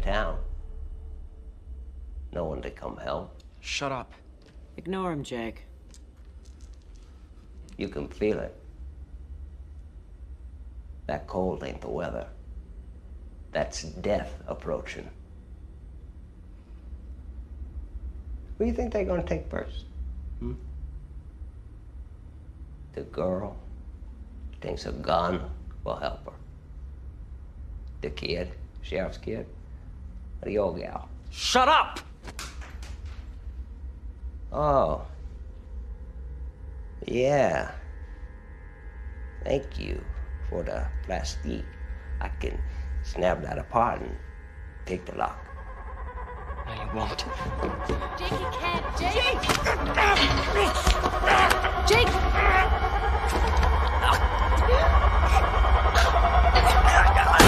town. No one to come help. Shut up. Ignore him, Jake. You can feel it. That cold ain't the weather. That's death approaching. Who do you think they're gonna take first? The girl thinks a gun will help her. The kid, sheriff's kid, or the old gal? Shut up! Oh. Yeah. Thank you for the plastique. I can snap that apart and take the lock. No, you won't. Jake, you can't. Jake! Jake!